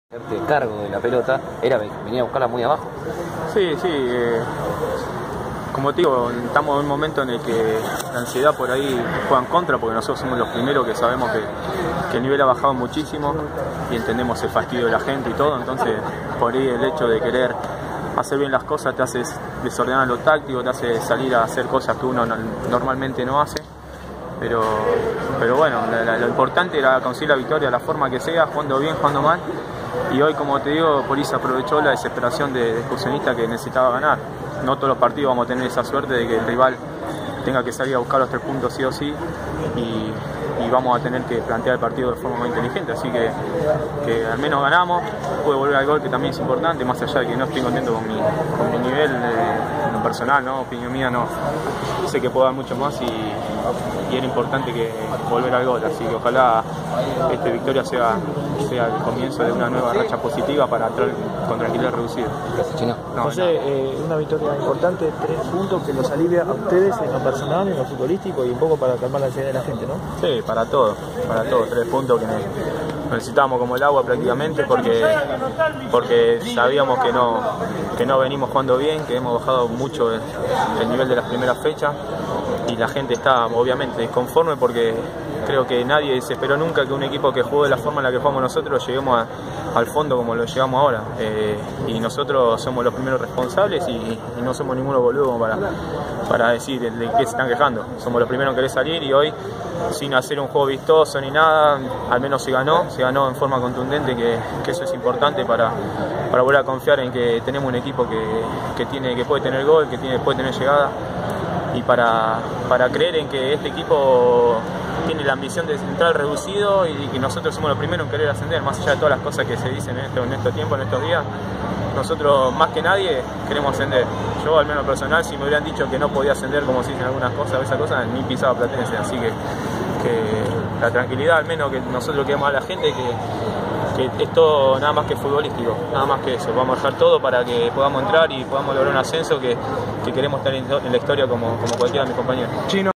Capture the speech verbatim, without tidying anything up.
Hacerte cargo de la pelota, era venía a buscarla muy abajo. Sí, sí, eh, como te digo, estamos en un momento en el que la ansiedad por ahí juega en contra, porque nosotros somos los primeros que sabemos que, que el nivel ha bajado muchísimo y entendemos el fastidio de la gente y todo, entonces por ahí el hecho de querer hacer bien las cosas te hace desordenar lo táctico, te hace salir a hacer cosas que uno no, normalmente no hace. Pero, pero bueno, la, la, lo importante era conseguir la victoria, la forma que sea, jugando bien, jugando mal. Y hoy, como te digo, por ahí se aprovechó la desesperación de, de excursionista que necesitaba ganar. No todos los partidos vamos a tener esa suerte de que el rival tenga que salir a buscar los tres puntos sí o sí. Y, y vamos a tener que plantear el partido de forma más inteligente. Así que, que al menos ganamos, pude volver al gol, que también es importante, más allá de que no estoy contento con mi, con mi nivel eh, en lo personal, ¿no? Opinión mía, no sé que puedo dar mucho más y, y era importante que volver al gol. Así que ojalá esta victoria sea, sea el comienzo de una nueva racha positiva para entrar con tranquilidad reducida. No, José, eh, una victoria importante, tres puntos que los alivia a ustedes en lo personal, en lo futbolístico y un poco para calmar la ansiedad de la gente, ¿no? Sí, para todo, para todo, tres puntos que necesitábamos como el agua prácticamente porque, porque sabíamos que no, que no venimos jugando bien, que hemos bajado mucho el, el nivel de las primeras fechas y la gente está obviamente disconforme porque creo que nadie se esperó nunca que un equipo que juegue de la forma en la que jugamos nosotros lleguemos a, al fondo como lo llegamos ahora. Eh, y nosotros somos los primeros responsables y, y no somos ninguno boludo para, para decir de, de qué se están quejando. Somos los primeros en querer salir y hoy, sin hacer un juego vistoso ni nada, al menos se ganó, se ganó en forma contundente, que, que eso es importante para, para volver a confiar en que tenemos un equipo que, que, tiene, que puede tener gol, que tiene, puede tener llegada y para, para creer en que este equipo tiene la ambición de entrar reducido y que nosotros somos los primeros en querer ascender, más allá de todas las cosas que se dicen en, esto, en estos tiempos, en estos días. Nosotros más que nadie queremos ascender. Yo al menos personal, si me hubieran dicho que no podía ascender como se dicen algunas cosas, esas cosas, ni pisaba Platense, así que, que la tranquilidad al menos que nosotros queremos a la gente, que, que es todo nada más que futbolístico, nada más que eso. Vamos a dejar todo para que podamos entrar y podamos lograr un ascenso que, que queremos estar en la historia como, como cualquiera de mis compañeros. Chino.